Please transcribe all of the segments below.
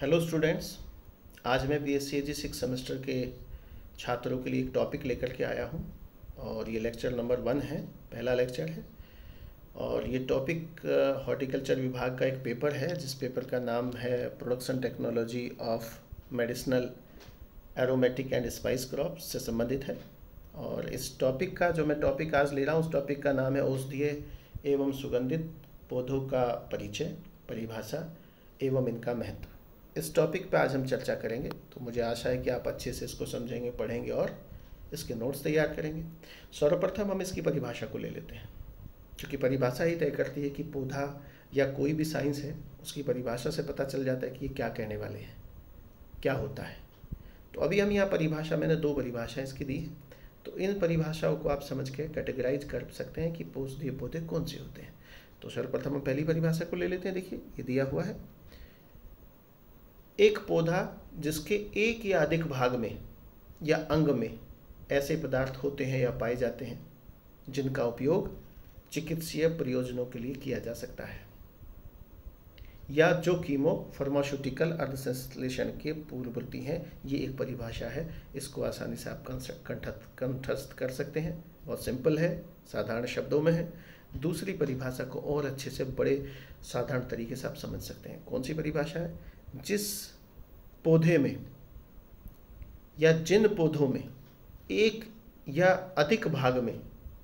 Hello students, आज मैं BSc 6 semester के छात्रों के लिए एक टॉपिक लेकर के आया हूं और ये लेक्चर नंबर 1 है, पहला लेक्चर है। और ये टॉपिक हॉर्टिकल्चर विभाग का एक पेपर है जिस पेपर का नाम है production technology of medicinal aromatic and spice crops से संबंधित है। और इस टॉपिक का जो मैं टॉपिक आज ले रहा हूँ उस टॉपिक का नाम है औषधीय एवं सुगंधित पौधों का परिचय, परिभाषा एवं इनका महत्व। इस टॉपिक पे आज हम चर्चा करेंगे, तो मुझे आशा है कि आप अच्छे से इसको समझेंगे, पढ़ेंगे और इसके नोट्स तैयार करेंगे। सर्वप्रथम हम इसकी परिभाषा को ले लेते हैं, क्योंकि परिभाषा ही तय करती है कि पौधा या कोई भी साइंस है, उसकी परिभाषा से पता चल जाता है कि ये क्या कहने वाले हैं, क्या होता है। तो अभी हम यहाँ परिभाषा, मैंने 2 परिभाषाएँ इसकी दी हैं, तो इन परिभाषाओं को आप समझ के कैटेगराइज कर सकते हैं कि औषधीय पौधे कौन से होते हैं। तो सर्वप्रथम हम पहली परिभाषा को ले लेते हैं। देखिए, ये दिया हुआ है, एक पौधा जिसके एक या अधिक भाग में या अंग में ऐसे पदार्थ होते हैं या पाए जाते हैं जिनका उपयोग चिकित्सीय प्रयोजनों के लिए किया जा सकता है, या जो कीमो फार्मास्यूटिकल अर्धसंश्लेषण के पूर्ववर्ती हैं। ये एक परिभाषा है, इसको आसानी से आप कंठस्थ कर सकते हैं। बहुत सिंपल है, साधारण शब्दों में है। दूसरी परिभाषा को और अच्छे से बड़े साधारण तरीके से आप समझ सकते हैं। कौन सी परिभाषा है? जिस पौधे में या जिन पौधों में एक या अधिक भाग में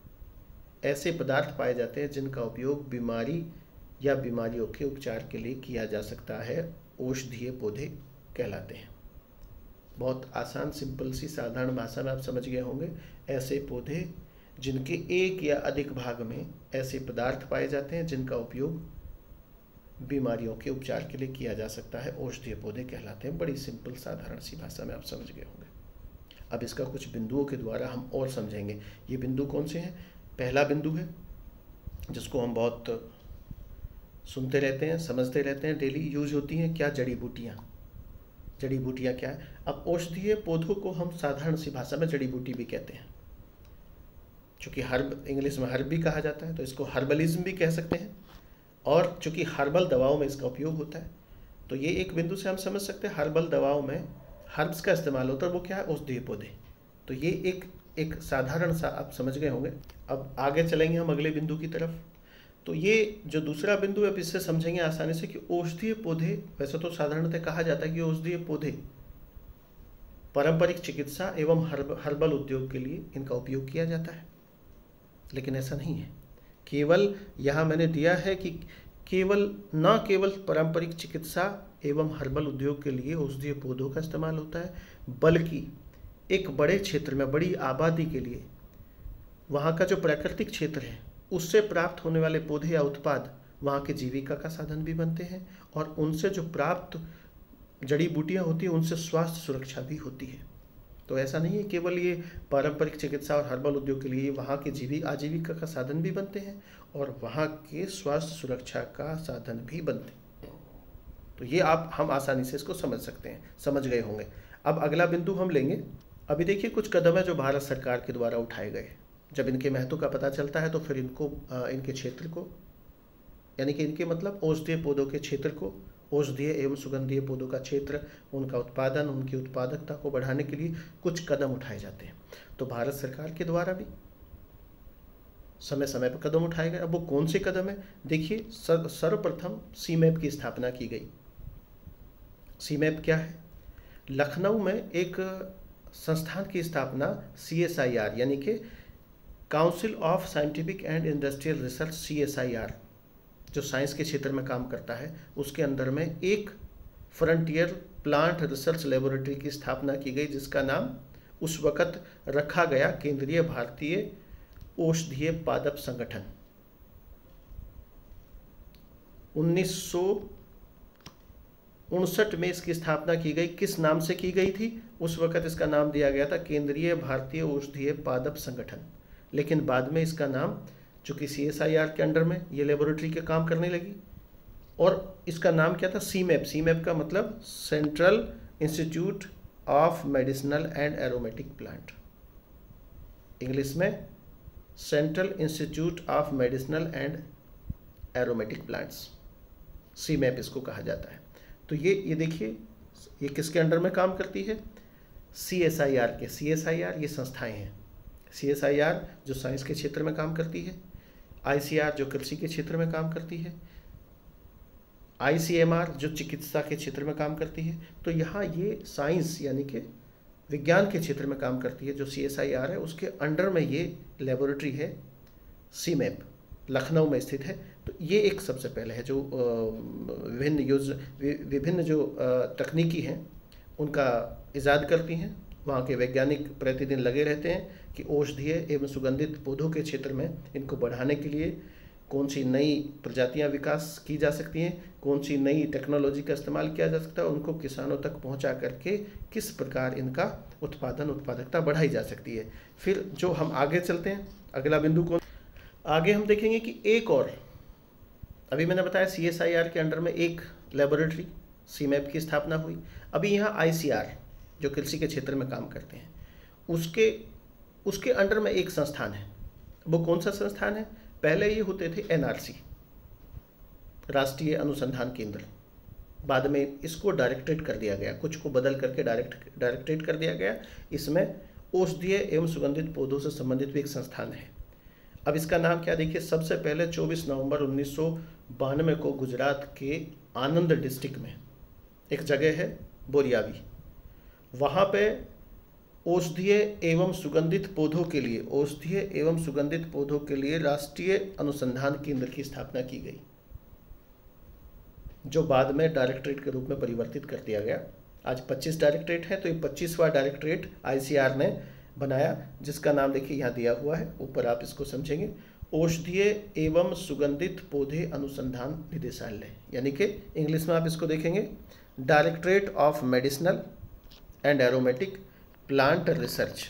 ऐसे पदार्थ पाए जाते हैं जिनका उपयोग बीमारी या बीमारियों के उपचार के लिए किया जा सकता है, औषधीय पौधे कहलाते हैं। बहुत आसान, सिंपल सी साधारण भाषा में आप समझ गए होंगे। ऐसे पौधे जिनके एक या अधिक भाग में ऐसे पदार्थ पाए जाते हैं जिनका उपयोग बीमारियों के उपचार के लिए किया जा सकता है, औषधीय पौधे कहलाते हैं। बड़ी सिंपल साधारण सी भाषा में आप समझ गए होंगे। अब इसका कुछ बिंदुओं के द्वारा हम और समझेंगे। ये बिंदु कौन से हैं? पहला बिंदु है जिसको हम बहुत सुनते रहते हैं, समझते रहते हैं, डेली यूज होती हैं, क्या? जड़ी बूटियाँ। जड़ी बूटियाँ क्या है? अब औषधीय पौधों को हम साधारण सी भाषा में जड़ी बूटी भी कहते हैं, चूँकि हर्ब इंग्लिश में हर्ब भी कहा जाता है, तो इसको हर्बलिज्म भी कह सकते हैं। और चूँकि हर्बल दवाओं में इसका उपयोग होता है, तो ये एक बिंदु से हम समझ सकते हैं हर्बल दवाओं में हर्ब्स का इस्तेमाल होता है, वो क्या है? औषधीय पौधे। तो ये एक साधारण सा आप समझ गए होंगे। अब आगे चलेंगे हम अगले बिंदु की तरफ। तो ये जो दूसरा बिंदु है, अब इससे समझेंगे आसानी से कि औषधीय पौधे, वैसे तो साधारणतः कहा जाता है कि औषधीय पौधे पारंपरिक चिकित्सा एवं हर्बल उद्योग के लिए इनका उपयोग किया जाता है, लेकिन ऐसा नहीं है। केवल यहाँ मैंने दिया है कि न केवल पारंपरिक चिकित्सा एवं हर्बल उद्योग के लिए औषधीय पौधों का इस्तेमाल होता है, बल्कि एक बड़े क्षेत्र में, बड़ी आबादी के लिए, वहाँ का जो प्राकृतिक क्षेत्र है उससे प्राप्त होने वाले पौधे या उत्पाद वहाँ के जीविका का साधन भी बनते हैं, और उनसे जो प्राप्त जड़ी बूटियाँ होती हैं उनसे स्वास्थ्य सुरक्षा भी होती है। तो ऐसा नहीं है केवल ये पारंपरिक चिकित्सा और हर्बल उद्योग के लिए वहाँ के आजीविका का साधन भी बनते हैं और वहाँ के स्वास्थ्य सुरक्षा का साधन भी बनते हैं। तो ये हम आसानी से इसको समझ सकते हैं, समझ गए होंगे। अब अगला बिंदु हम लेंगे। अभी देखिए, कुछ कदम है जो भारत सरकार के द्वारा उठाए गए। जब इनके महत्व का पता चलता है तो फिर इनको इनके क्षेत्र को, यानी कि इनके मतलब औषधीय पौधों के क्षेत्र को, औषधीय एवं सुगंधीय पौधों का क्षेत्र, उनका उत्पादन, उनकी उत्पादकता को बढ़ाने के लिए कुछ कदम उठाए जाते हैं। तो भारत सरकार के द्वारा भी समय समय पर कदम उठाए गए। अब वो कौन से कदम है? देखिए, सर्वप्रथम सीमैप की स्थापना की गई। सीमैप क्या है? लखनऊ में एक संस्थान की स्थापना CSIR यानी कि council of scientific and industrial research, CSIR, जो साइंस के क्षेत्र में काम करता है, उसके अंदर में एक फ्रंटियर प्लांट रिसर्च लेबोरेटरी की स्थापना की गई, जिसका नाम उस वक़्त रखा गया केंद्रीय भारतीय औषधीय पादप संगठन। 1959 में इसकी स्थापना की गई। किस नाम से की गई थी? उस वक़्त इसका नाम दिया गया था केंद्रीय भारतीय औषधीय पादप संगठन, लेकिन बाद में इसका नाम, चूँकि CSIR के अंडर में ये लेबोरेटरी के काम करने लगी, और इसका नाम क्या था? सीमैप। सीमैप का मतलब central institute of medicinal and aromatic plant, English में central institute of medicinal and aromatic plants, CIMAP इसको कहा जाता है। तो ये देखिए, ये किसके अंडर में काम करती है? CSIR के। CSIR ये संस्थाएं हैं। CSIR जो साइंस के क्षेत्र में काम करती है, ICR जो कृषि के क्षेत्र में काम करती है, ICMR जो चिकित्सा के क्षेत्र में काम करती है। तो यहाँ ये साइंस यानी कि विज्ञान के क्षेत्र में काम करती है। जो CSIR है उसके अंडर में ये लेबोरेटरी है, CMAP, लखनऊ में स्थित है। तो ये एक सबसे पहले है जो विभिन्न जो तकनीकी हैं उनका इजाद करती हैं। वहाँ के वैज्ञानिक प्रतिदिन लगे रहते हैं कि औषधीय एवं सुगंधित पौधों के क्षेत्र में इनको बढ़ाने के लिए कौन सी नई प्रजातियां विकास की जा सकती हैं, कौन सी नई टेक्नोलॉजी का इस्तेमाल किया जा सकता है, उनको किसानों तक पहुंचा करके किस प्रकार इनका उत्पादकता बढ़ाई जा सकती है। फिर जो हम आगे चलते हैं, अगला बिंदु को आगे हम देखेंगे कि एक और, अभी मैंने बताया CSIR के अंडर में एक लेबोरेटरी CMAP की स्थापना हुई। अभी यहाँ ICR जो कृषि के क्षेत्र में काम करते हैं उसके अंडर में एक संस्थान है। वो कौन सा संस्थान है? पहले ये होते थे NRC, राष्ट्रीय अनुसंधान केंद्र। बाद में इसको डायरेक्टरेट कर दिया गया, कुछ को बदल करके डायरेक्टरेट कर दिया गया। इसमें औषधीय एवं सुगंधित पौधों से संबंधित भी एक संस्थान है। अब इसका नाम क्या, देखिए, सबसे पहले 24 नवंबर 1992 को गुजरात के आनंद डिस्ट्रिक्ट में एक जगह है बोरियावी, वहाँ पे औषधीय एवं सुगंधित पौधों के लिए राष्ट्रीय अनुसंधान केंद्र की स्थापना की गई, जो बाद में डायरेक्टरेट के रूप में परिवर्तित कर दिया गया। आज 25 डायरेक्टरेट हैं, तो ये 25वां डायरेक्टरेट ICR ने बनाया, जिसका नाम देखिए यहाँ दिया हुआ है, ऊपर आप इसको समझेंगे, औषधीय एवं सुगंधित पौधे अनुसंधान निदेशालय, यानी कि इंग्लिश में आप इसको देखेंगे directorate of medicinal and aromatic plant research,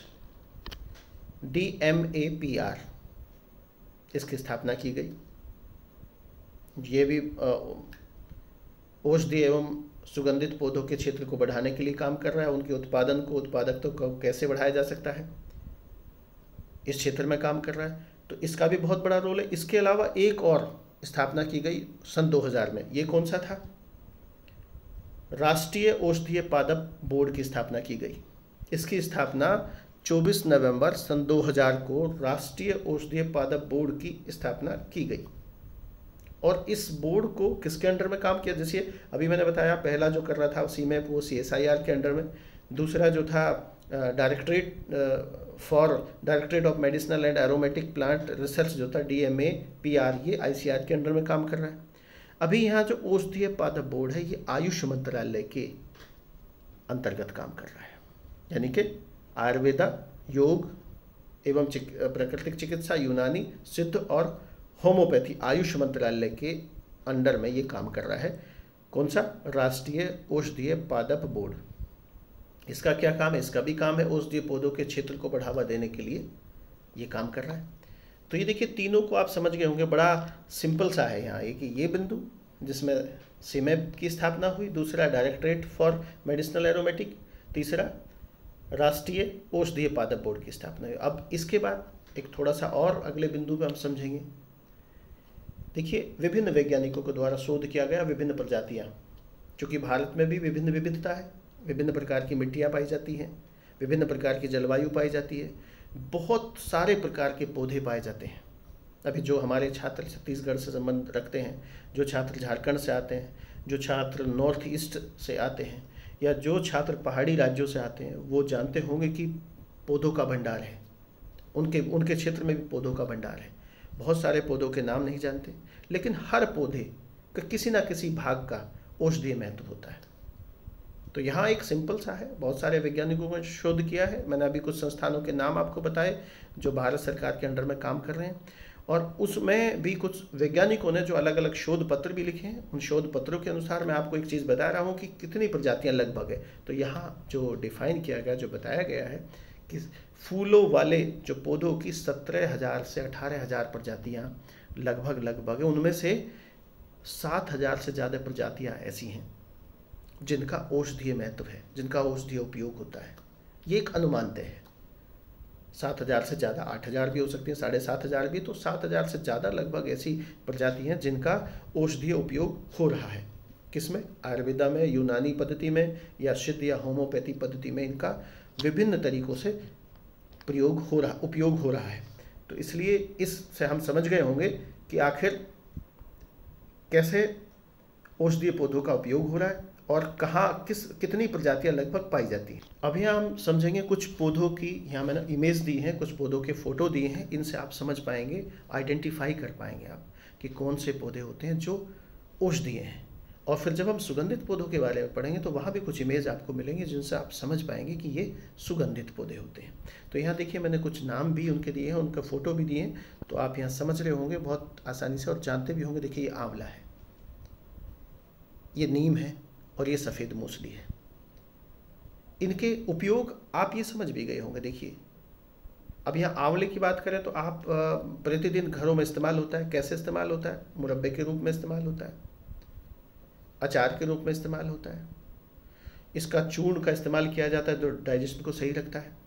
DMAPR, इसकी स्थापना की गई। ये भी औषधि एवं सुगंधित पौधों के क्षेत्र को बढ़ाने के लिए काम कर रहा है। उनके उत्पादकता को कैसे बढ़ाया जा सकता है, इस क्षेत्र में काम कर रहा है। तो इसका भी बहुत बड़ा रोल है। इसके अलावा एक और स्थापना की गई सन 2000 में। ये कौन सा था? राष्ट्रीय औषधीय पादप बोर्ड की स्थापना की गई। इसकी स्थापना 24 नवंबर सन 2000 को राष्ट्रीय औषधीय पादप बोर्ड की स्थापना की गई। और इस बोर्ड को किसके अंडर में काम किया? जैसे अभी मैंने बताया, पहला जो कर रहा था CMAP वो CSIR के अंडर में, दूसरा जो था directorate of medicinal and aromatic plant research जो था DMAPR, ये ICR के अंडर में काम कर रहा है। अभी यहाँ जो औषधीय पादप बोर्ड है ये आयुष मंत्रालय के अंतर्गत काम कर रहा है, यानी कि आयुर्वेदा, योग एवं प्राकृतिक चिकित्सा, यूनानी, सिद्ध और होम्योपैथी आयुष मंत्रालय के अंडर में ये काम कर रहा है। कौन सा? राष्ट्रीय औषधीय पादप बोर्ड। इसका क्या काम है? इसका भी काम है औषधीय पौधों के क्षेत्र को बढ़ावा देने के लिए ये काम कर रहा है। तो ये देखिए, तीनों को आप समझ गए होंगे, बड़ा सिंपल सा है यहाँ। एक ये बिंदु जिसमें CMAP की स्थापना हुई, दूसरा डायरेक्टरेट फॉर मेडिसिनल एरोमेटिक, तीसरा राष्ट्रीय औषधीय पादप बोर्ड की स्थापना हुई। अब इसके बाद एक थोड़ा सा और अगले बिंदु पे हम समझेंगे। देखिए, विभिन्न वैज्ञानिकों के द्वारा शोध किया गया विभिन्न प्रजातियाँ, चूँकि भारत में भी विभिन्न विविधता है, विभिन्न प्रकार की मिट्टियाँ पाई जाती हैं, विभिन्न प्रकार की जलवायु पाई जाती है, बहुत सारे प्रकार के पौधे पाए जाते हैं। अभी जो हमारे छात्र छत्तीसगढ़ से संबंध रखते हैं, जो छात्र झारखंड से आते हैं, जो छात्र नॉर्थ ईस्ट से आते हैं, या जो छात्र पहाड़ी राज्यों से आते हैं, वो जानते होंगे कि पौधों का भंडार है। उनके क्षेत्र में भी पौधों का भंडार है। बहुत सारे पौधों के नाम नहीं जानते, लेकिन हर पौधे का किसी ना किसी भाग का औषधीय महत्व होता है। तो यहाँ एक सिंपल सा है, बहुत सारे वैज्ञानिकों ने शोध किया है। मैंने अभी कुछ संस्थानों के नाम आपको बताए जो भारत सरकार के अंडर में काम कर रहे हैं, और उसमें भी कुछ वैज्ञानिकों ने जो अलग अलग शोध पत्र भी लिखे हैं। उन शोध पत्रों के अनुसार मैं आपको एक चीज़ बता रहा हूँ कि कितनी प्रजातियाँ लगभग है। तो यहाँ जो डिफाइन किया गया, जो बताया गया है कि फूलों वाले जो पौधों की 17,000 से 18,000 प्रजातियाँ लगभग है। उनमें से 7,000 से ज़्यादा प्रजातियाँ ऐसी हैं जिनका औषधीय महत्व है, जिनका औषधीय उपयोग होता है। ये एक अनुमानतः है। 7,000 से ज़्यादा, 8,000 भी हो सकती हैं, 7,500 भी, तो 7,000 से ज़्यादा लगभग ऐसी प्रजाति हैं जिनका औषधीय उपयोग हो रहा है। किसमें? आयुर्वेदा में, यूनानी पद्धति में, या सिद्ध या होम्योपैथी पद्धति में इनका विभिन्न तरीकों से उपयोग हो रहा है। तो इसलिए इससे हम समझ गए होंगे कि आखिर कैसे औषधीय पौधों का उपयोग हो रहा है और कहाँ कितनी प्रजातियां लगभग पाई जाती हैं। अब यहाँ हम समझेंगे कुछ पौधों की, यहाँ मैंने इमेज दी है, कुछ पौधों के फोटो दिए हैं, इनसे आप समझ पाएंगे, आइडेंटिफाई कर पाएंगे आप कि कौन से पौधे होते हैं जो औषधीय हैं। और फिर जब हम सुगंधित पौधों के बारे में पढ़ेंगे तो वहाँ भी कुछ इमेज आपको मिलेंगे जिनसे आप समझ पाएंगे कि ये सुगंधित पौधे होते हैं। तो यहाँ देखिए मैंने कुछ नाम भी उनके दिए हैं, उनका फ़ोटो भी दिए हैं, तो आप यहाँ समझ रहे होंगे बहुत आसानी से और जानते भी होंगे। देखिए ये आंवला है, ये नीम है और ये सफ़ेद मूसली है। इनके उपयोग आप ये समझ भी गए होंगे। देखिए अब यहाँ आंवले की बात करें तो आप प्रतिदिन घरों में इस्तेमाल होता है। कैसे इस्तेमाल होता है? मुरब्बे के रूप में इस्तेमाल होता है, अचार के रूप में इस्तेमाल होता है, इसका चूर्ण का इस्तेमाल किया जाता है जो डाइजेशन को सही रखता है।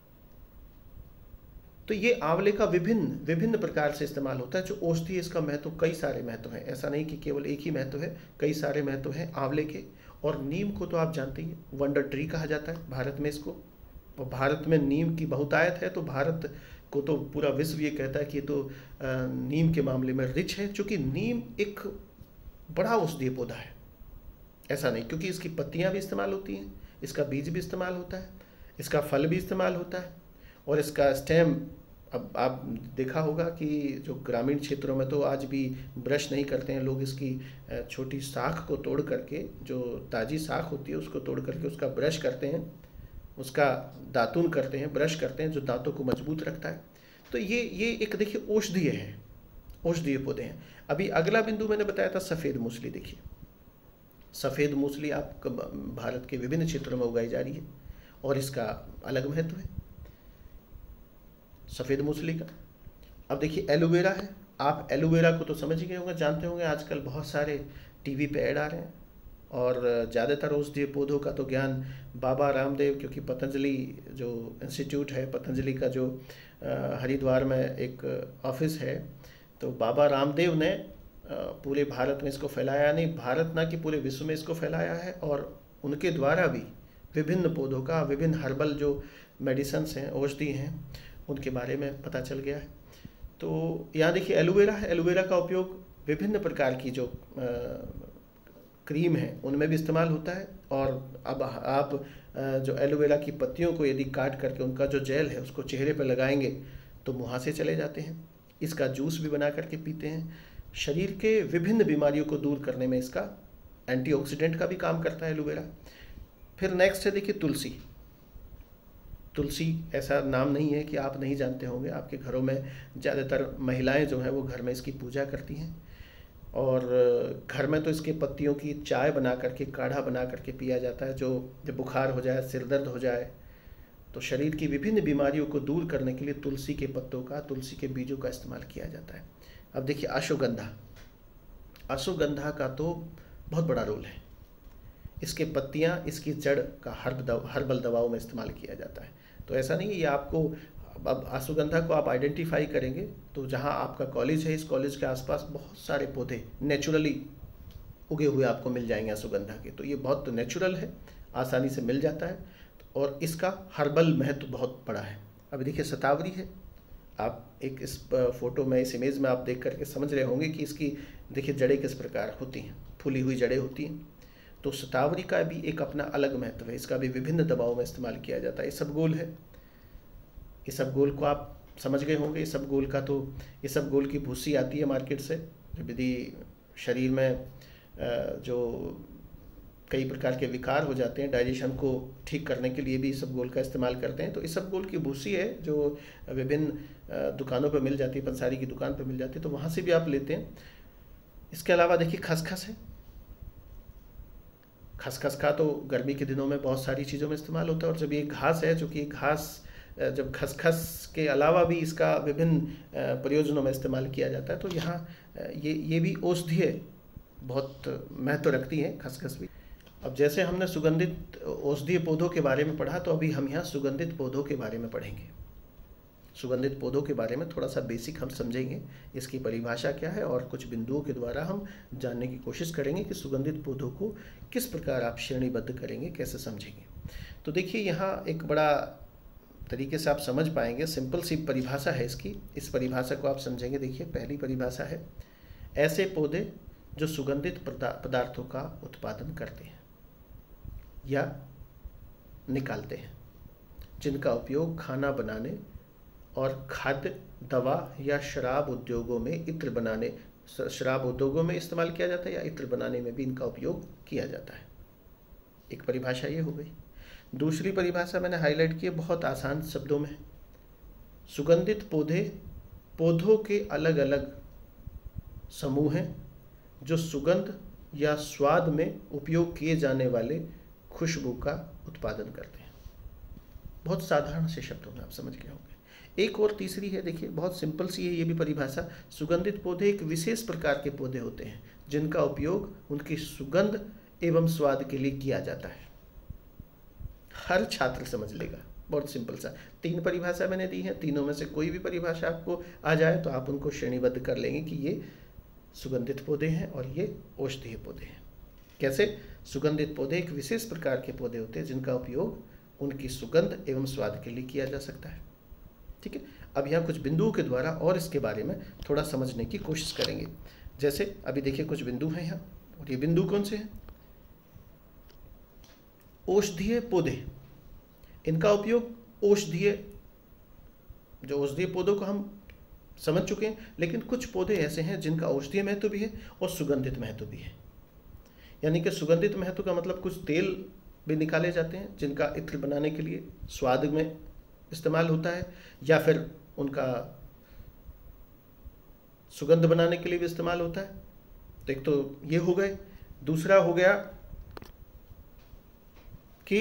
तो ये आंवले का विभिन्न प्रकार से इस्तेमाल होता है। जो औषधि, इसका महत्व, कई सारे महत्व हैं, ऐसा नहीं कि केवल एक ही महत्व है, कई सारे महत्व हैं आंवले के। और नीम को तो आप जानते ही, वंडर ट्री कहा जाता है भारत में इसको। और भारत में नीम की बहुतायत है, तो भारत को तो पूरा विश्व ये कहता है कि ये तो नीम के मामले में रिच है, चूँकि नीम एक बड़ा औषधीय पौधा है। ऐसा नहीं, क्योंकि इसकी पत्तियां भी इस्तेमाल होती हैं, इसका बीज भी इस्तेमाल होता है, इसका फल भी इस्तेमाल होता है, और इसका स्टेम। अब आप देखा होगा कि जो ग्रामीण क्षेत्रों में तो आज भी ब्रश नहीं करते हैं लोग, इसकी छोटी शाख को तोड़ करके, जो ताज़ी शाख होती है उसको तोड़ करके उसका ब्रश करते हैं, उसका दातुन करते हैं, ब्रश करते हैं, जो दांतों को मजबूत रखता है। तो ये एक देखिए औषधीय है, औषधीय पौधे हैं। अभी अगला बिंदु मैंने बताया था सफ़ेद मूसली। देखिए सफ़ेद मूसली आप भारत के विभिन्न क्षेत्रों में उगाई जा रही है और इसका अलग महत्व है सफ़ेद मूसली का। अब देखिए एलोवेरा है। आप एलोवेरा को तो समझ ही गए होंगे, जानते होंगे, आजकल बहुत सारे टीवी पे ऐड आ रहे हैं। और ज़्यादातर औषधीय पौधों का तो ज्ञान बाबा रामदेव, क्योंकि पतंजलि जो इंस्टीट्यूट है, पतंजलि का जो हरिद्वार में एक ऑफिस है, तो बाबा रामदेव ने पूरे भारत में इसको फैलाया, नहीं भारत ना कि पूरे विश्व में इसको फैलाया है। और उनके द्वारा भी विभिन्न पौधों का, विभिन्न हर्बल जो मेडिसिन्स हैं, औषधि हैं, उनके बारे में पता चल गया है। तो यहाँ देखिए एलोवेरा है। एलोवेरा का उपयोग विभिन्न प्रकार की जो क्रीम है उनमें भी इस्तेमाल होता है। और अब आप जो एलोवेरा की पत्तियों को यदि काट करके उनका जो जेल है उसको चेहरे पर लगाएंगे तो मुहासे चले जाते हैं। इसका जूस भी बना करके पीते हैं। शरीर के विभिन्न बीमारियों को दूर करने में इसका एंटीऑक्सीडेंट का भी काम करता है एलोवेरा। फिर नेक्स्ट है देखिए तुलसी। तुलसी ऐसा नाम नहीं है कि आप नहीं जानते होंगे। आपके घरों में ज़्यादातर महिलाएं जो हैं वो घर में इसकी पूजा करती हैं, और घर में तो इसके पत्तियों की चाय बना करके, काढ़ा बना करके पिया जाता है। जो जब बुखार हो जाए, सिर दर्द हो जाए, तो शरीर की विभिन्न बीमारियों को दूर करने के लिए तुलसी के पत्तों का, तुलसी के बीजों का इस्तेमाल किया जाता है। अब देखिए अश्वगंधा। अश्वगंधा का तो बहुत बड़ा रोल है। इसके पत्तियां, इसकी जड़ का हर्बल दवाओं में इस्तेमाल किया जाता है। तो ऐसा नहीं है ये आपको, अब अश्वगंधा को आप आइडेंटिफाई करेंगे तो जहां आपका कॉलेज है, इस कॉलेज के आसपास बहुत सारे पौधे नेचुरली उगे हुए आपको मिल जाएंगे अश्वगंधा के। तो ये बहुत नेचुरल है, आसानी से मिल जाता है, और इसका हर्बल महत्व बहुत बड़ा है। अभी देखिए शतावरी है। आप एक इस फोटो में, इस इमेज में आप देख करके समझ रहे होंगे कि इसकी देखिए जड़ें किस प्रकार होती हैं, फूली हुई जड़ें होती हैं। तो शतावरी का भी एक अपना अलग महत्व है। इसका भी विभिन्न दवाओं में इस्तेमाल किया जाता है। इसबगोल है। इसबगोल को आप समझ गए होंगे। इसबगोल का तो, इसबगोल की भूसी आती है मार्केट से। यदि शरीर में जो कई प्रकार के विकार हो जाते हैं, डाइजेशन को ठीक करने के लिए भी इसबगोल का इस्तेमाल करते हैं। तो इसबगोल की भूसी है जो विभिन्न दुकानों पर मिल जाती है, पंसारी की दुकान पर मिल जाती है, तो वहाँ से भी आप लेते हैं। इसके अलावा देखिए खसखस है। खसखस का तो गर्मी के दिनों में बहुत सारी चीज़ों में इस्तेमाल होता है। और जब ये घास है, चूँकि घास जब खसखस के अलावा भी इसका विभिन्न प्रयोजनों में इस्तेमाल किया जाता है, तो यहाँ ये भी औषधीय बहुत महत्व रखती है खसखस भी। अब जैसे हमने सुगंधित औषधीय पौधों के बारे में पढ़ा, तो अभी हम यहाँ सुगंधित पौधों के बारे में पढ़ेंगे। सुगंधित पौधों के बारे में थोड़ा सा बेसिक हम समझेंगे, इसकी परिभाषा क्या है, और कुछ बिंदुओं के द्वारा हम जानने की कोशिश करेंगे कि सुगंधित पौधों को किस प्रकार आप श्रेणीबद्ध करेंगे, कैसे समझेंगे। तो देखिए यहाँ एक बड़ा तरीके से आप समझ पाएंगे, सिंपल सी परिभाषा है इसकी। इस परिभाषा को आप समझेंगे। देखिए पहली परिभाषा है, ऐसे पौधे जो सुगंधित पदार्थों का उत्पादन करते हैं या निकालते हैं, जिनका उपयोग खाना बनाने और खाद्य, दवा या शराब उद्योगों में इत्र बनाने, शराब उद्योगों में इस्तेमाल किया जाता है या इत्र बनाने में भी इनका उपयोग किया जाता है। एक परिभाषा ये हो गई। दूसरी परिभाषा मैंने हाईलाइट की है, बहुत आसान शब्दों में। सुगंधित पौधे पौधों के अलग अलग समूह हैं जो सुगंध या स्वाद में उपयोग किए जाने वाले खुशबू का उत्पादन करते हैं। बहुत साधारण से शब्दों में आप समझ गए होंगे। एक और तीसरी है, देखिए बहुत सिंपल सी है ये भी परिभाषा। सुगंधित पौधे एक विशेष प्रकार के पौधे होते हैं जिनका उपयोग उनकी सुगंध एवं स्वाद के लिए किया जाता है। हर छात्र समझ लेगा, बहुत सिंपल सा। 3 परिभाषा मैंने दी है, तीनों में से कोई भी परिभाषा आपको आ जाए तो आप उनको श्रेणीबद्ध कर लेंगे कि ये सुगंधित पौधे हैं और ये औषधीय पौधे हैं। कैसे? सुगंधित पौधे एक विशेष प्रकार के पौधे होते हैं जिनका उपयोग उनकी सुगंध एवं स्वाद के लिए किया जा सकता है। ठीक है, अब यहाँ कुछ बिंदुओं के द्वारा और इसके बारे में थोड़ा समझने की कोशिश करेंगे। जैसे अभी देखिए कुछ बिंदु हैं यहाँ, और ये बिंदु कौन से हैं? औषधीय पौधे, इनका उपयोग औषधीय, जो औषधीय पौधों को हम समझ चुके हैं, लेकिन कुछ पौधे ऐसे हैं जिनका औषधीय महत्व भी है और सुगंधित महत्व भी है। यानी कि सुगंधित महत्व का मतलब कुछ तेल भी निकाले जाते हैं जिनका इत्र बनाने के लिए स्वाद में इस्तेमाल होता है, या फिर उनका सुगंध बनाने के लिए भी इस्तेमाल होता है। तो एक तो ये हो गए। दूसरा हो गया कि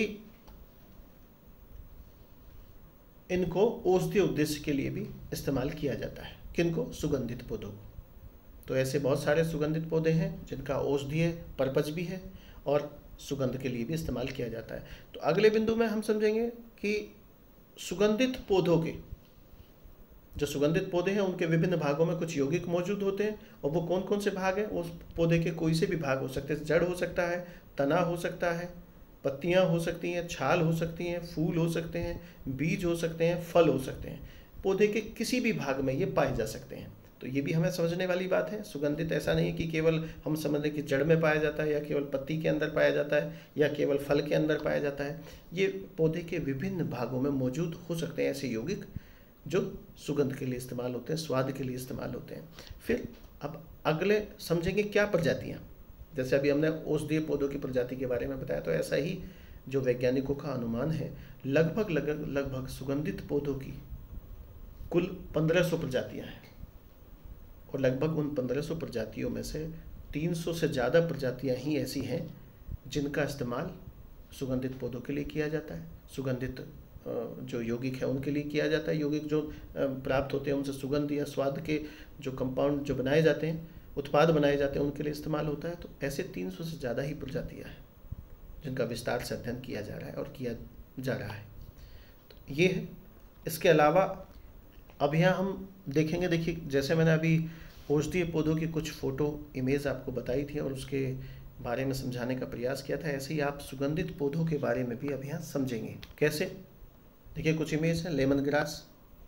इनको औषधीय उद्देश्य के लिए भी इस्तेमाल किया जाता है। किनको? सुगंधित पौधों को। तो ऐसे बहुत सारे सुगंधित पौधे हैं जिनका औषधीय पर्पज भी है और सुगंध के लिए भी इस्तेमाल किया जाता है। तो अगले बिंदु में हम समझेंगे कि सुगंधित पौधों के, जो सुगंधित पौधे हैं उनके विभिन्न भागों में कुछ यौगिक मौजूद होते हैं, और वो कौन कौन से भाग हैं? उस पौधे के कोई से भी भाग हो सकते हैं। जड़ हो सकता है, तना हो सकता है, पत्तियां हो सकती हैं, छाल हो सकती हैं, फूल हो सकते हैं, बीज हो सकते हैं, फल हो सकते हैं। पौधे के किसी भी भाग में ये पाए जा सकते हैं। तो ये भी हमें समझने वाली बात है। सुगंधित ऐसा नहीं कि केवल हम समझें कि जड़ में पाया जाता है, या केवल पत्ती के अंदर पाया जाता है, या केवल फल के अंदर पाया जाता है। ये पौधे के विभिन्न भागों में मौजूद हो सकते हैं ऐसे यौगिक जो सुगंध के लिए इस्तेमाल होते हैं, स्वाद के लिए इस्तेमाल होते हैं। फिर अब अगले समझेंगे क्या प्रजातियाँ। जैसे अभी हमने औषधीय पौधों की प्रजाति के बारे में बताया, तो ऐसा ही जो वैज्ञानिकों का अनुमान है, लगभग सुगंधित पौधों की कुल 1500 प्रजातियां हैं, और लगभग उन 1500 प्रजातियों में से 300 से ज़्यादा प्रजातियां ही ऐसी हैं जिनका इस्तेमाल सुगंधित पौधों के लिए किया जाता है। सुगंधित जो यौगिक है उनके लिए किया जाता है। यौगिक जो प्राप्त होते हैं उनसे सुगंध या स्वाद के जो कंपाउंड जो बनाए जाते हैं, उत्पाद बनाए जाते हैं, उनके लिए इस्तेमाल होता है। तो ऐसे 300 से ज़्यादा ही प्रजातियां हैं जिनका विस्तार से अध्ययन किया जा रहा है और किया जा रहा है। तो ये है। इसके अलावा अब यहाँ हम देखेंगे, देखिए जैसे मैंने अभी औषधीय पौधों की कुछ फ़ोटो इमेज आपको बताई थी और उसके बारे में समझाने का प्रयास किया था, ऐसे ही आप सुगंधित पौधों के बारे में भी अब यहाँ समझेंगे। कैसे? देखिए कुछ इमेज है लेमन ग्रास।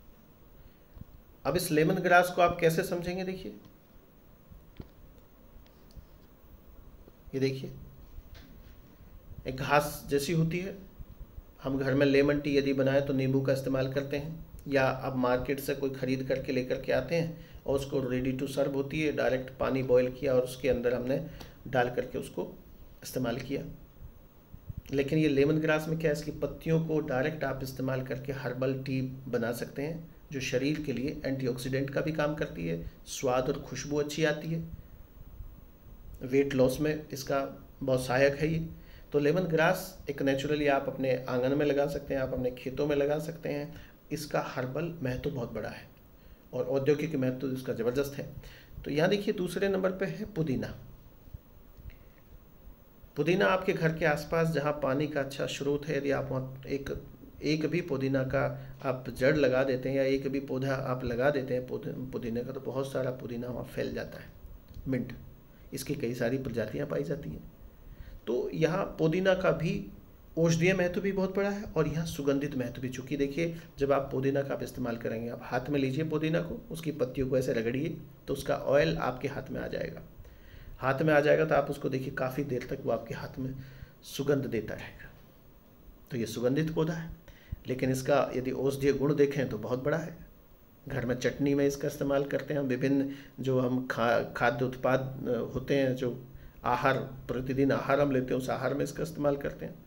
अब इस लेमन ग्रास को आप कैसे समझेंगे? देखिए ये देखिए एक घास जैसी होती है। हम घर में लेमन टी यदि बनाए तो नींबू का इस्तेमाल करते हैं, या आप मार्केट से कोई ख़रीद करके लेकर के आते हैं और उसको रेडी टू सर्व होती है, डायरेक्ट पानी बॉईल किया और उसके अंदर हमने डाल करके उसको इस्तेमाल किया। लेकिन ये लेमन ग्रास में क्या है, इसकी पत्तियों को डायरेक्ट आप इस्तेमाल करके हर्बल टी बना सकते हैं, जो शरीर के लिए एंटीऑक्सीडेंट का भी काम करती है, स्वाद और खुशबू अच्छी आती है, वेट लॉस में इसका बहुत सहायक है ये। तो लेमन ग्रास एक नेचुरली आप अपने आंगन में लगा सकते हैं, आप अपने खेतों में लगा सकते हैं। इसका हर्बल महत्व बहुत बड़ा है और औद्योगिक महत्व इसका ज़बरदस्त है। तो यहाँ देखिए दूसरे नंबर पे है पुदीना। पुदीना आपके घर के आसपास जहाँ पानी का अच्छा स्रोत है, यदि आप वहाँ एक भी पुदीना का आप जड़ लगा देते हैं या एक भी पौधा आप लगा देते हैं पुदीने का, तो बहुत सारा पुदीना वहाँ फैल जाता है। मिंट, इसकी कई सारी प्रजातियाँ पाई जाती हैं। तो यहाँ पुदीना का भी औषधीय महत्व भी बहुत बड़ा है और यहाँ सुगंधित महत्व भी। चूँकि देखिए, जब आप पुदीना का आप इस्तेमाल करेंगे, आप हाथ में लीजिए पुदीना को, उसकी पत्तियों को ऐसे रगड़िए तो उसका ऑयल आपके हाथ में आ जाएगा। हाथ में आ जाएगा तो आप उसको देखिए काफ़ी देर तक वो आपके हाथ में सुगंध देता रहेगा। तो ये सुगंधित पौधा है, लेकिन इसका यदि औषधीय गुण देखें तो बहुत बड़ा है। घर में चटनी में इसका इस्तेमाल करते हैं। विभिन्न जो हम खाद्य उत्पाद होते हैं, जो आहार, प्रतिदिन आहार हम लेते हैं, उस आहार में इसका इस्तेमाल करते हैं।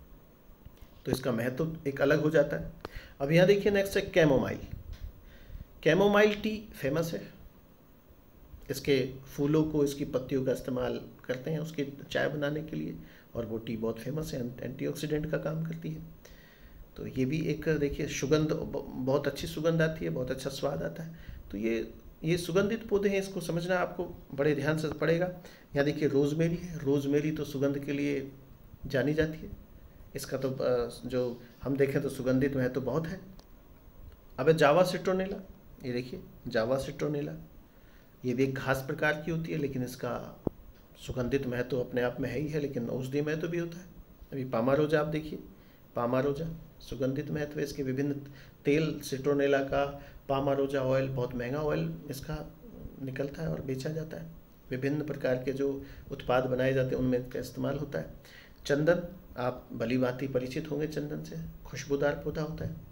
तो इसका महत्व एक अलग हो जाता है। अब यहाँ देखिए नेक्स्ट है कैमोमाइल। कैमोमाइल टी फेमस है। इसके फूलों को, इसकी पत्तियों का इस्तेमाल करते हैं उसकी चाय बनाने के लिए, और वो टी बहुत फेमस है, एंटीऑक्सीडेंट का काम करती है। तो ये भी एक देखिए सुगंध, बहुत अच्छी सुगंध आती है, बहुत अच्छा स्वाद आता है। तो ये सुगंधित पौधे हैं, इसको समझना आपको बड़े ध्यान से पड़ेगा। यहाँ देखिए रोजमेरी है। रोजमेरी तो सुगंध के लिए जानी जाती है। इसका तो जो हम देखें तो सुगंधित महत्व तो बहुत है। अब जावा सिट्रोनेला, ये देखिए जावा सिट्रोनेला, ये भी एक घास प्रकार की होती है, लेकिन इसका सुगंधित महत्व तो अपने आप में है ही है, लेकिन औषधीय महत्व भी होता है। अभी पामारोजा आप देखिए, पामारोजा सुगंधित महत्व है। इसके विभिन्न तेल, सिट्रोनेला का पामारोजा ऑयल, बहुत महंगा ऑयल इसका निकलता है और बेचा जाता है। विभिन्न प्रकार के जो उत्पाद बनाए जाते हैं उनमें इसका इस्तेमाल होता है। चंदन, आप भली भांति परिचित होंगे चंदन से, खुशबूदार पौधा होता है।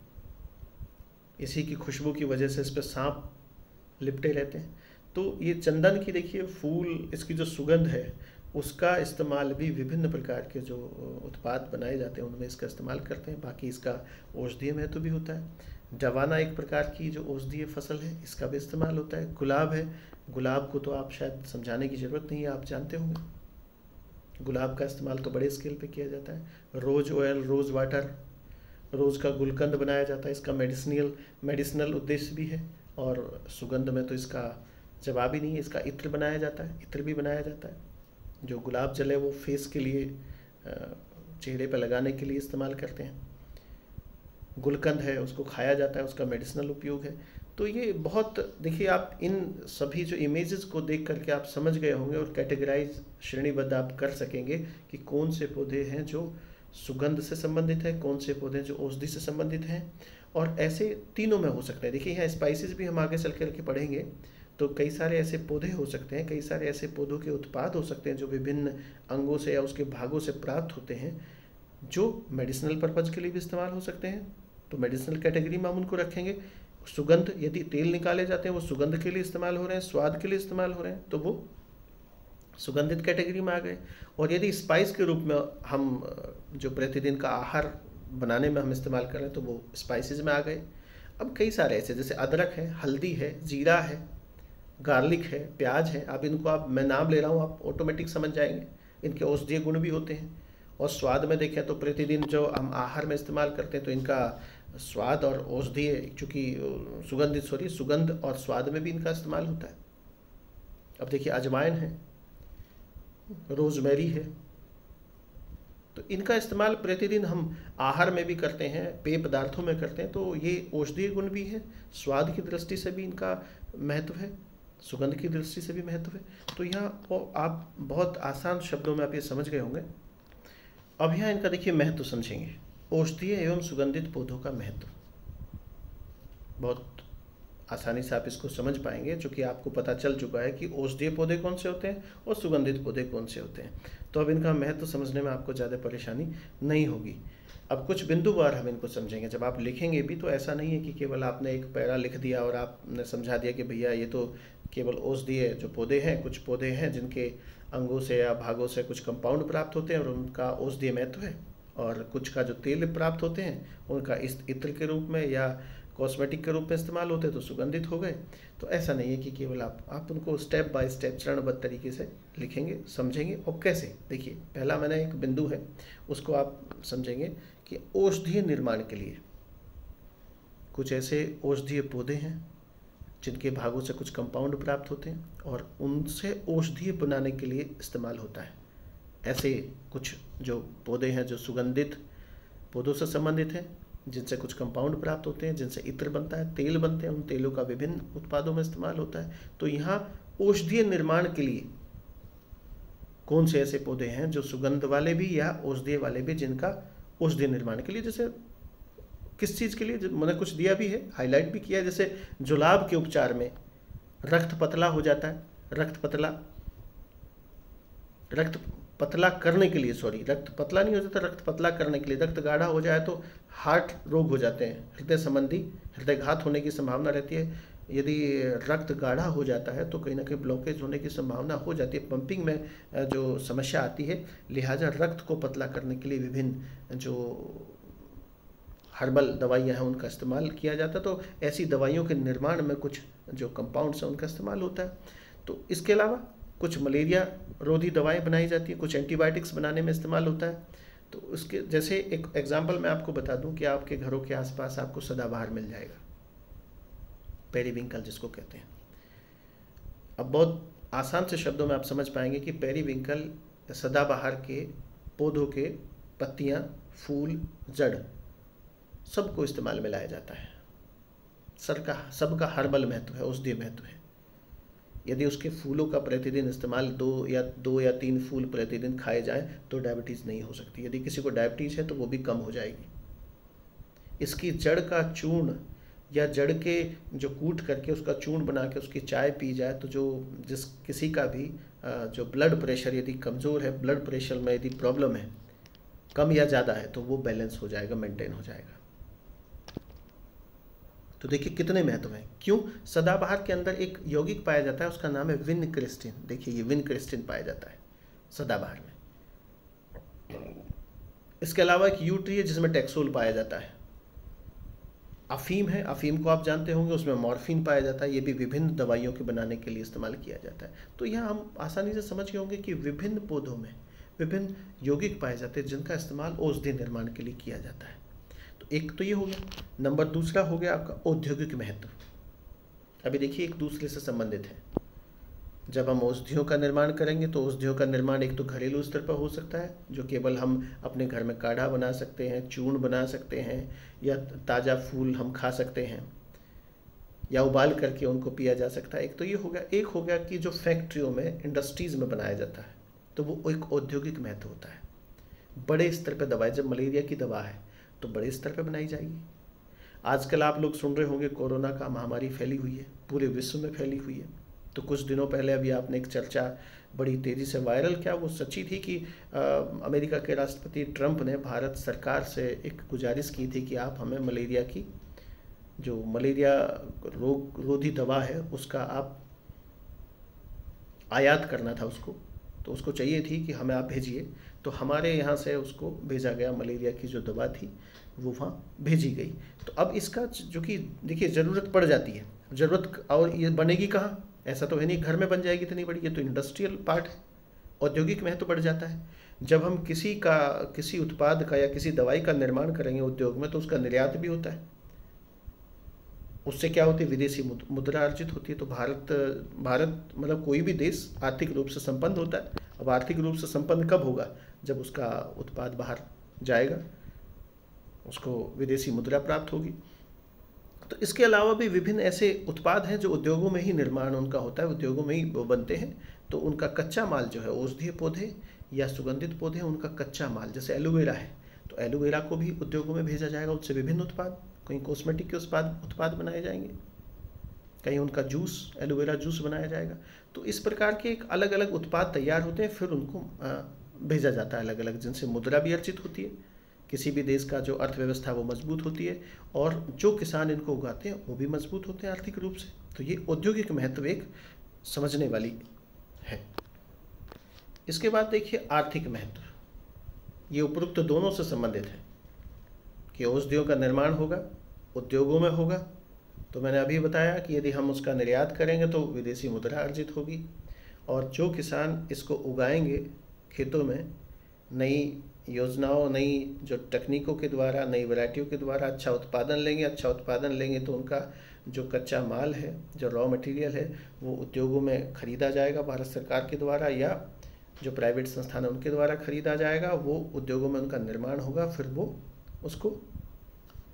इसी की खुशबू की वजह से इस पर सांप लिपटे रहते हैं। तो ये चंदन की देखिए फूल, इसकी जो सुगंध है उसका इस्तेमाल भी विभिन्न प्रकार के जो उत्पाद बनाए जाते हैं उनमें इसका इस्तेमाल करते हैं। बाकी इसका औषधीय महत्व भी होता है। जवाना एक प्रकार की जो औषधीय फसल है, इसका भी इस्तेमाल होता है। गुलाब है, गुलाब को तो आप शायद समझाने की ज़रूरत नहीं है, आप जानते होंगे। गुलाब का इस्तेमाल तो बड़े स्केल पे किया जाता है। रोज़ ऑयल, रोज़ वाटर, रोज़ का गुलकंद बनाया जाता है। इसका मेडिसिनल उद्देश्य भी है, और सुगंध में तो इसका जवाब ही नहीं है। इसका इत्र बनाया जाता है, इत्र भी बनाया जाता है। जो गुलाब जल है वो फेस के लिए, चेहरे पर लगाने के लिए इस्तेमाल करते हैं। गुलकंद है, उसको खाया जाता है, उसका मेडिसिनल उपयोग है। तो ये बहुत देखिए, आप इन सभी जो इमेजेस को देख करके आप समझ गए होंगे और कैटेगराइज, श्रेणीबद्ध आप कर सकेंगे कि कौन से पौधे हैं जो सुगंध से संबंधित है, कौन से पौधे जो औषधि से संबंधित हैं। और ऐसे तीनों में हो सकते हैं। देखिए यहाँ स्पाइसेस भी हम आगे चल करके पढ़ेंगे, तो कई सारे ऐसे पौधे हो सकते हैं, कई सारे ऐसे पौधों के उत्पाद हो सकते हैं जो विभिन्न अंगों से या उसके भागों से प्राप्त होते हैं, जो मेडिसिनल पर्पज़ के लिए भी इस्तेमाल हो सकते हैं। तो मेडिसिनल कैटेगरी में हम उनको रखेंगे। सुगंध, यदि तेल निकाले जाते हैं वो सुगंध के लिए इस्तेमाल हो रहे हैं, स्वाद के लिए इस्तेमाल हो रहे हैं, तो वो सुगंधित कैटेगरी में आ गए। और यदि स्पाइस के रूप में हम जो प्रतिदिन का आहार बनाने में हम इस्तेमाल कर रहे हैं, तो वो स्पाइसेस में आ गए। अब कई सारे ऐसे, जैसे अदरक है, हल्दी है, जीरा है, गार्लिक है, प्याज है। अब इनको मैं नाम ले रहा हूँ, आप ऑटोमेटिक समझ जाएंगे। इनके औषधीय गुण भी होते हैं। और स्वाद में देखें तो प्रतिदिन जो हम आहार में इस्तेमाल करते हैं, तो इनका स्वाद और औषधीय, चूँकि सुगंध और स्वाद में भी इनका इस्तेमाल होता है। अब देखिए अजवाइन है, रोजमेरी है, तो इनका इस्तेमाल प्रतिदिन हम आहार में भी करते हैं, पेय पदार्थों में करते हैं। तो ये औषधीय गुण भी है, स्वाद की दृष्टि से भी इनका महत्व है, सुगंध की दृष्टि से भी महत्व है। तो यहाँ आप बहुत आसान शब्दों में आप ये समझ गए होंगे। अब यहाँ इनका देखिए महत्व समझेंगे। औषधीय एवं सुगंधित पौधों का महत्व बहुत आसानी से आप इसको समझ पाएंगे, चूँकि आपको पता चल चुका है कि औषधीय पौधे कौन से होते हैं और सुगंधित पौधे कौन से होते हैं। तो अब इनका महत्व समझने में आपको ज़्यादा परेशानी नहीं होगी। अब कुछ बिंदुवार हम इनको समझेंगे। जब आप लिखेंगे भी तो ऐसा नहीं है कि केवल आपने एक पैरा लिख दिया और आपने समझा दिया कि भैया ये तो केवल औषधीय जो पौधे हैं, कुछ पौधे हैं जिनके अंगों से या भागों से कुछ कंपाउंड प्राप्त होते हैं और उनका औषधीय महत्व है, और कुछ का जो तेल प्राप्त होते हैं उनका इस इत्र के रूप में या कॉस्मेटिक के रूप में इस्तेमाल होते हैं, तो सुगंधित हो गए। तो ऐसा नहीं है कि केवल आप उनको स्टेप बाय स्टेप चरणबद्ध तरीके से लिखेंगे, समझेंगे। और कैसे, देखिए पहला मैंने एक बिंदु है उसको आप समझेंगे कि औषधीय निर्माण के लिए कुछ ऐसे औषधीय पौधे हैं जिनके भागों से कुछ कंपाउंड प्राप्त होते हैं और उनसे औषधीय बनाने के लिए इस्तेमाल होता है। ऐसे कुछ जो पौधे हैं जो सुगंधित पौधों से संबंधित हैं, जिनसे कुछ कंपाउंड प्राप्त होते हैं, जिनसे इत्र बनता है, तेल बनते हैं, उन तेलों का विभिन्न उत्पादों में इस्तेमाल होता है। तो यहाँ औषधीय निर्माण के लिए कौन से ऐसे पौधे हैं जो सुगंध वाले भी या औषधीय वाले भी, जिनका औषधीय निर्माण के लिए, जैसे किस चीज़ के लिए मैंने कुछ दिया भी है, हाईलाइट भी किया है, जैसे जुलाब के उपचार में रक्त पतला हो जाता है, रक्त पतला करने के लिए, सॉरी रक्त पतला नहीं हो जाता, रक्त पतला करने के लिए, रक्त गाढ़ा हो जाए तो हार्ट रोग हो जाते हैं, हृदय संबंधी हृदयघात होने की संभावना रहती है। यदि रक्त गाढ़ा हो जाता है तो कहीं ना कहीं ब्लॉकेज होने की संभावना हो जाती है, पंपिंग में जो समस्या आती है। लिहाजा रक्त को पतला करने के लिए विभिन्न जो हर्बल दवाइयाँ हैं उनका इस्तेमाल किया जाता है। तो ऐसी दवाइयों के निर्माण में कुछ जो कंपाउंड्स हैं उनका इस्तेमाल होता है। तो इसके अलावा कुछ मलेरिया रोधी दवाएं बनाई जाती हैं, कुछ एंटीबायोटिक्स बनाने में इस्तेमाल होता है। तो उसके जैसे एक एग्जांपल मैं आपको बता दूं कि आपके घरों के आसपास आपको सदाबहार मिल जाएगा, पेरीविंकल जिसको कहते हैं। अब बहुत आसान से शब्दों में आप समझ पाएंगे कि पेरीविंकल सदाबहार के पौधों के पत्तियां, फूल, जड़ सबको इस्तेमाल में लाया जाता है। सबका हर्बल महत्व है, औषधीय महत्व है। यदि उसके फूलों का प्रतिदिन इस्तेमाल दो या तीन फूल प्रतिदिन खाए जाएं तो डायबिटीज़ नहीं हो सकती। यदि किसी को डायबिटीज़ है तो वो भी कम हो जाएगी। इसकी जड़ का चूर्ण या जड़ के जो कूट करके उसका चूर्ण बना के उसकी चाय पी जाए तो किसी का भी जो ब्लड प्रेशर यदि कमज़ोर है, ब्लड प्रेशर में यदि प्रॉब्लम है, कम या ज़्यादा है, तो वो बैलेंस हो जाएगा, मेंटेन हो जाएगा। तो देखिए कितने महत्व हैं। क्यों? सदाबहार के अंदर एक यौगिक पाया जाता है, उसका नाम है विनक्रिस्टिन। देखिए ये विनक्रिस्टिन पाया जाता है सदाबहार में। इसके अलावा एक यू ट्री है जिसमें टेक्सोल पाया जाता है। अफीम है, अफीम को आप जानते होंगे, उसमें मॉर्फिन पाया जाता है। ये भी विभिन्न दवाइयों के बनाने के लिए इस्तेमाल किया जाता है। तो यहाँ हम आसानी से समझ गए होंगे कि विभिन्न पौधों में विभिन्न यौगिक पाए जाते हैं जिनका इस्तेमाल औषधि निर्माण के लिए किया जाता है। तो एक तो ये हो गया। नंबर दूसरा हो गया आपका औद्योगिक महत्व। अभी देखिए एक दूसरे से संबंधित है। जब हम औषधियों का निर्माण करेंगे तो औषधियों का निर्माण एक तो घरेलू स्तर पर हो सकता है, जो केवल हम अपने घर में काढ़ा बना सकते हैं, चूर्ण बना सकते हैं, या ताज़ा फूल हम खा सकते हैं, या उबाल करके उनको पिया जा सकता है। एक तो ये हो गया। एक हो गया कि जो फैक्ट्रियों में, इंडस्ट्रीज़ में बनाया जाता है, तो वो एक औद्योगिक महत्व होता है। बड़े स्तर पर दवाएं, जब मलेरिया की दवा है तो बड़े स्तर पर बनाई जाएगी। आजकल आप लोग सुन रहे होंगे कोरोना का महामारी फैली हुई है, पूरे विश्व में फैली हुई है। तो कुछ दिनों पहले अभी आपने एक चर्चा बड़ी तेज़ी से वायरल, क्या वो सच्ची थी कि अमेरिका के राष्ट्रपति ट्रंप ने भारत सरकार से एक गुजारिश की थी कि आप हमें मलेरिया की जो मलेरिया रोग रोधी दवा है उसका आप आयात करना था उसको, तो उसको चाहिए थी कि हमें आप भेजिए। तो हमारे यहाँ से उसको भेजा गया, मलेरिया की जो दवा थी वो वहाँ भेजी गई। तो अब इसका जो कि देखिए ज़रूरत पड़ जाती है, ज़रूरत, और ये बनेगी कहाँ? ऐसा तो है नहीं घर में बन जाएगी इतनी बड़ी, ये तो इंडस्ट्रियल पार्ट है। औद्योगिक महत्व बढ़ जाता है। जब हम किसी उत्पाद का या किसी दवाई का निर्माण करेंगे उद्योग में तो उसका निर्यात भी होता है। उससे क्या होती है? विदेशी मुद्रा अर्जित होती है। तो भारत मतलब कोई भी देश आर्थिक रूप से संपन्न होता है। अब आर्थिक रूप से संपन्न कब होगा? जब उसका उत्पाद बाहर जाएगा, उसको विदेशी मुद्रा प्राप्त होगी। तो इसके अलावा भी विभिन्न ऐसे उत्पाद हैं जो उद्योगों में ही निर्माण उनका होता है, उद्योगों में ही वो बनते हैं। तो उनका कच्चा माल जो है, औषधीय पौधे या सुगंधित पौधे, उनका कच्चा माल, जैसे एलोवेरा है तो एलोवेरा को भी उद्योगों में भेजा जाएगा। उससे विभिन्न उत्पाद, कहीं कॉस्मेटिक के उत्पाद बनाए जाएंगे, कहीं उनका जूस, एलोवेरा जूस बनाया जाएगा। तो इस प्रकार के एक अलग अलग उत्पाद तैयार होते हैं, फिर उनको भेजा जाता है अलग अलग, जिनसे मुद्रा भी अर्जित होती है। किसी भी देश का जो अर्थव्यवस्था वो मजबूत होती है, और जो किसान इनको उगाते हैं वो भी मजबूत होते हैं आर्थिक रूप से। तो ये औद्योगिक महत्व एक समझने वाली है। इसके बाद देखिए आर्थिक महत्व, ये उपरोक्त दोनों से संबंधित है कि औषधियों का निर्माण होगा, उद्योगों में होगा। तो मैंने अभी बताया कि यदि हम उसका निर्यात करेंगे तो विदेशी मुद्रा अर्जित होगी, और जो किसान इसको उगाएंगे खेतों में, नई योजनाओं, नई जो तकनीकों के द्वारा, नई वैरायटियों के द्वारा अच्छा उत्पादन लेंगे तो उनका जो कच्चा माल है, जो रॉ मटेरियल है, वो उद्योगों में खरीदा जाएगा भारत सरकार के द्वारा, या जो प्राइवेट संस्थान है उनके द्वारा खरीदा जाएगा। वो उद्योगों में उनका निर्माण होगा, फिर वो उसको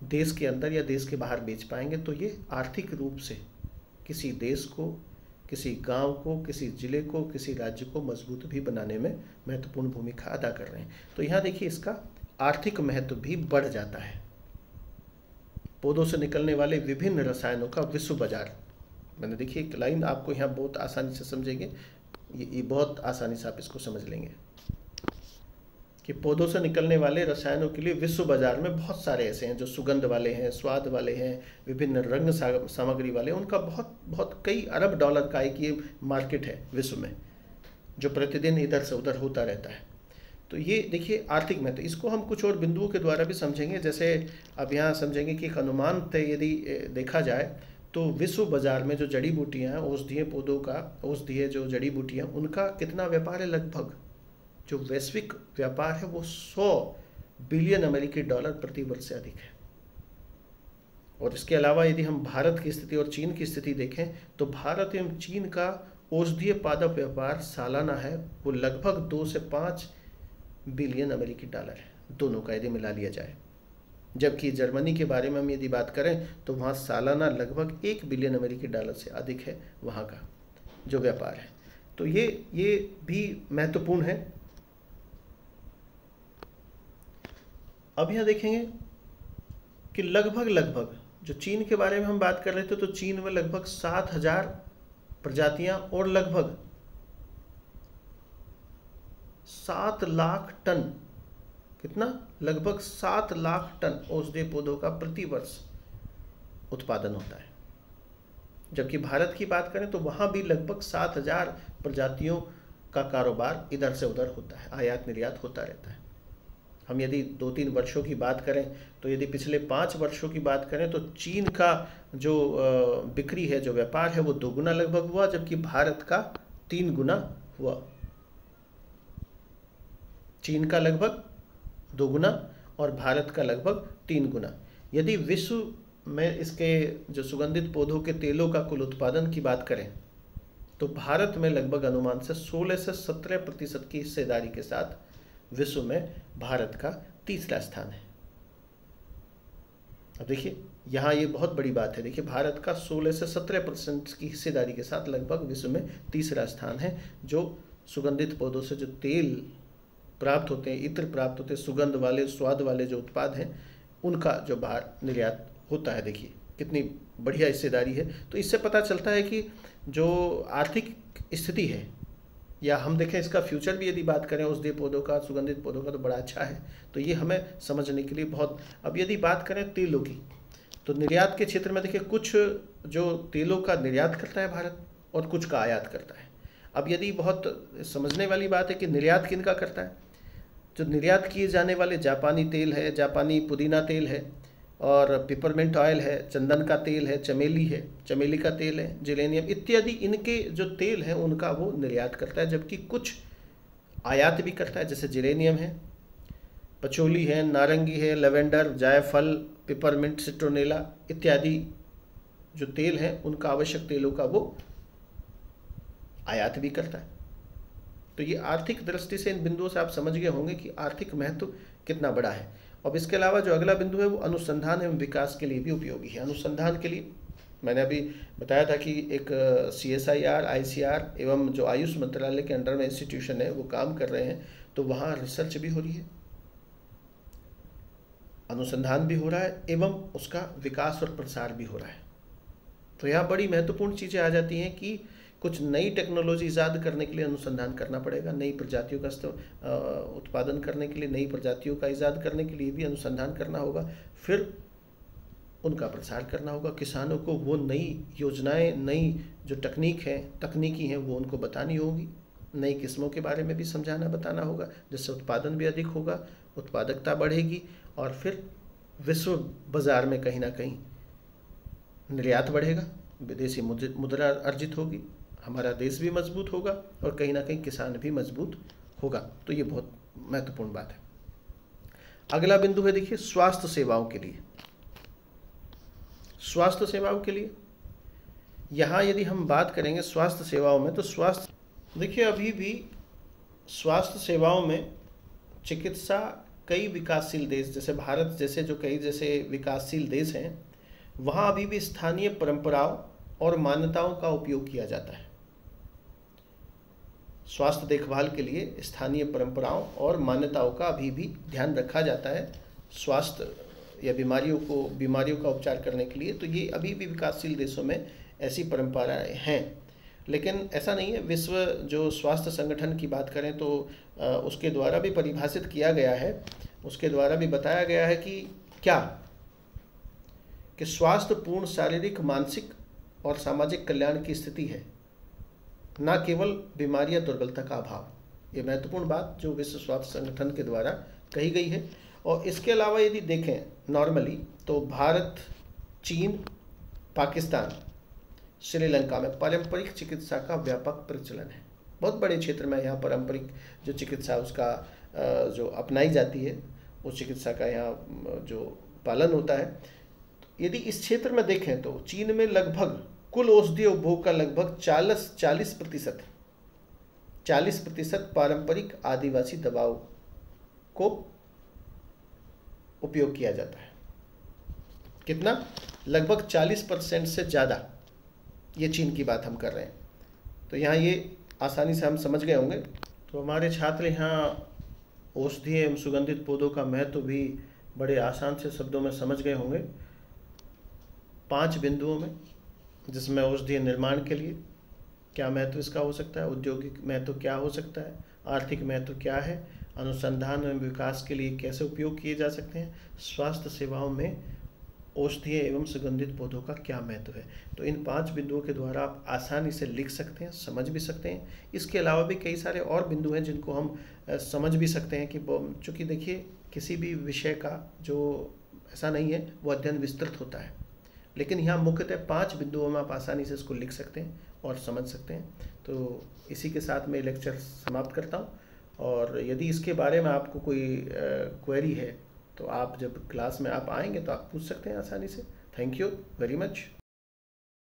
देश के अंदर या देश के बाहर बेच पाएंगे, तो ये आर्थिक रूप से किसी देश को, किसी गांव को, किसी जिले को, किसी राज्य को मजबूत भी बनाने में महत्वपूर्ण भूमिका अदा कर रहे हैं। तो यहाँ देखिए इसका आर्थिक महत्व भी बढ़ जाता है। पौधों से निकलने वाले विभिन्न रसायनों का विश्व बाजार, मैंने देखिए एक लाइन आपको यहाँ बहुत आसानी से समझेंगे, ये बहुत आसानी से आप इसको समझ लेंगे कि पौधों से निकलने वाले रसायनों के लिए विश्व बाजार में बहुत सारे ऐसे हैं जो सुगंध वाले हैं, स्वाद वाले हैं, विभिन्न रंग सामग्री वाले, उनका बहुत बहुत कई अरब डॉलर का एक ये मार्केट है विश्व में, जो प्रतिदिन इधर से उधर होता रहता है। तो ये देखिए आर्थिक महत्व, इसको हम कुछ और बिंदुओं के द्वारा भी समझेंगे। जैसे अब यहाँ समझेंगे कि एक अनुमान तय यदि देखा जाए तो विश्व बाजार में जो जड़ी बूटियाँ हैं, औषधीय पौधों का, औषधीय जो जड़ी बूटियाँ, उनका कितना व्यापार है, लगभग जो वैश्विक व्यापार है वो 100 बिलियन अमेरिकी डॉलर प्रति वर्ष से अधिक है। और इसके अलावा यदि हम भारत की स्थिति और चीन की स्थिति देखें तो भारत एवं चीन का औषधीय पादप व्यापार सालाना है वो लगभग 2 से 5 बिलियन अमेरिकी डॉलर है, दोनों का यदि मिला लिया जाए। जबकि जर्मनी के बारे में हम यदि बात करें तो वहाँ सालाना लगभग 1 बिलियन अमेरिकी डॉलर से अधिक है वहाँ का जो व्यापार है। तो ये भी महत्वपूर्ण है। अब यहाँ देखेंगे कि लगभग जो चीन के बारे में हम बात कर रहे थे, तो चीन में लगभग 7,000 प्रजातियां और लगभग 7 लाख टन, कितना, लगभग 7 लाख टन औषधीय पौधों का प्रति वर्ष उत्पादन होता है। जबकि भारत की बात करें तो वहाँ भी लगभग 7,000 प्रजातियों का कारोबार इधर से उधर होता है, आयात निर्यात होता रहता है। हम यदि 2-3 वर्षों की बात करें तो यदि पिछले 5 वर्षों की बात करें तो चीन का जो बिक्री है, जो व्यापार है, वो 2 गुना लगभग हुआ, जबकि भारत का 3 गुना हुआ। चीन का लगभग 2 गुना और भारत का लगभग 3 गुना। यदि विश्व में इसके जो सुगंधित पौधों के तेलों का कुल उत्पादन की बात करें तो भारत में लगभग अनुमान से 16 से 17% की हिस्सेदारी के साथ विश्व में भारत का तीसरा स्थान है। अब देखिए यहाँ ये बहुत बड़ी बात है। देखिए भारत का 16 से 17% की हिस्सेदारी के साथ लगभग विश्व में तीसरा स्थान है, जो सुगंधित पौधों से जो तेल प्राप्त होते हैं, इत्र प्राप्त होते हैं, सुगंध वाले, स्वाद वाले जो उत्पाद हैं, उनका जो बाहर निर्यात होता है। देखिए कितनी बढ़िया हिस्सेदारी है। तो इससे पता चलता है कि जो आर्थिक स्थिति है, या हम देखें इसका फ्यूचर भी यदि बात करें औषधीय पौधों का, सुगंधित पौधों का, तो बड़ा अच्छा है। तो ये हमें समझने के लिए बहुत। अब यदि बात करें तेलों की, तो निर्यात के क्षेत्र में देखिए कुछ जो तेलों का निर्यात करता है भारत और कुछ का आयात करता है। अब यदि बहुत समझने वाली बात है कि निर्यात किन का करता है, जो निर्यात किए जाने वाले जापानी तेल है, जापानी पुदीना तेल है, और पिपरमिंट ऑयल है, चंदन का तेल है, चमेली है, चमेली का तेल है, जिलेनियम इत्यादि, इनके जो तेल हैं उनका वो निर्यात करता है। जबकि कुछ आयात भी करता है, जैसे जिलेनियम है, पचोली है, नारंगी है, लेवेंडर, जायफल, पिपरमिंट, सिट्रोनेला इत्यादि जो तेल हैं उनका, आवश्यक तेलों का वो आयात भी करता है। तो ये आर्थिक दृष्टि से इन बिंदुओं से आप समझ गए होंगे कि आर्थिक महत्व कितना बड़ा है। अब इसके अलावा जो अगला बिंदु है वो अनुसंधान एवं विकास के लिए भी उपयोगी है। अनुसंधान के लिए मैंने अभी बताया था कि एक CSIR, ICR एवं जो आयुष मंत्रालय के अंडर में इंस्टीट्यूशन है वो काम कर रहे हैं, तो वहाँ रिसर्च भी हो रही है, अनुसंधान भी हो रहा है एवं उसका विकास और प्रसार भी हो रहा है। तो यहाँ बड़ी महत्वपूर्ण चीज़ें आ जाती हैं कि कुछ नई टेक्नोलॉजी ईजाद करने के लिए अनुसंधान करना पड़ेगा, नई प्रजातियों का उत्पादन करने के लिए, नई प्रजातियों का ईजाद करने के लिए भी अनुसंधान करना होगा, फिर उनका प्रसार करना होगा। किसानों को वो नई योजनाएं, नई जो तकनीकी हैं वो उनको बतानी होगी, नई किस्मों के बारे में भी समझाना बताना होगा, जिससे उत्पादन भी अधिक होगा, उत्पादकता बढ़ेगी और फिर विश्व बाजार में कहीं ना कहीं निर्यात बढ़ेगा, विदेशी मुद्रा अर्जित होगी, हमारा देश भी मजबूत होगा और कहीं ना कहीं किसान भी मजबूत होगा। तो ये बहुत महत्वपूर्ण बात है। अगला बिंदु है देखिए स्वास्थ्य सेवाओं के लिए। स्वास्थ्य सेवाओं के लिए यहाँ यदि हम बात करेंगे स्वास्थ्य सेवाओं में, तो स्वास्थ्य देखिए अभी भी स्वास्थ्य सेवाओं में चिकित्सा कई विकासशील देश, जैसे भारत जैसे जो कई जैसे विकासशील देश हैं, वहाँ अभी भी स्थानीय परंपराओं और मान्यताओं का उपयोग किया जाता है। स्वास्थ्य देखभाल के लिए स्थानीय परंपराओं और मान्यताओं का अभी भी ध्यान रखा जाता है स्वास्थ्य या बीमारियों का उपचार करने के लिए। तो ये अभी भी विकासशील देशों में ऐसी परंपराएं हैं। लेकिन ऐसा नहीं है, विश्व जो स्वास्थ्य संगठन की बात करें तो उसके द्वारा भी परिभाषित किया गया है, उसके द्वारा भी बताया गया है कि क्या कि स्वास्थ्य पूर्ण शारीरिक, मानसिक और सामाजिक कल्याण की स्थिति है, न केवल बीमारी या दुर्बलता का अभाव। ये महत्वपूर्ण बात जो विश्व स्वास्थ्य संगठन के द्वारा कही गई है। और इसके अलावा यदि देखें नॉर्मली तो भारत, चीन, पाकिस्तान, श्रीलंका में पारंपरिक चिकित्सा का व्यापक प्रचलन है। बहुत बड़े क्षेत्र में यहाँ पारंपरिक जो चिकित्सा उसका जो अपनाई जाती है, उस चिकित्सा का यहाँ जो पालन होता है। यदि इस क्षेत्र में देखें तो चीन में लगभग कुल औषधीय उपभोग का लगभग 40% पारंपरिक आदिवासी दवाओं को उपयोग किया जाता है। कितना? लगभग 40% से ज़्यादा। ये चीन की बात हम कर रहे हैं। तो यहाँ ये आसानी से हम समझ गए होंगे। तो हमारे छात्र यहाँ औषधीय एवं सुगंधित पौधों का महत्व भी बड़े आसान से शब्दों में समझ गए होंगे 5 बिंदुओं में, जिसमें औषधीय निर्माण के लिए क्या महत्व इसका हो सकता है, औद्योगिक महत्व क्या हो सकता है, आर्थिक महत्व क्या है, अनुसंधान एवं विकास के लिए कैसे उपयोग किए जा सकते हैं, स्वास्थ्य सेवाओं में औषधीय एवं सुगंधित पौधों का क्या महत्व है। तो इन 5 बिंदुओं के द्वारा आप आसानी से लिख सकते हैं, समझ भी सकते हैं। इसके अलावा भी कई सारे और बिंदु हैं जिनको हम समझ भी सकते हैं कि चूँकि देखिए किसी भी विषय का जो ऐसा नहीं है वो अध्ययन विस्तृत होता है, लेकिन यहाँ मुख्यतः 5 बिंदुओं में आप आसानी से इसको लिख सकते हैं और समझ सकते हैं। तो इसी के साथ मैं लेक्चर समाप्त करता हूँ। और यदि इसके बारे में आपको कोई क्वेरी है तो आप जब क्लास में आप आएंगे तो आप पूछ सकते हैं आसानी से। Thank you very much.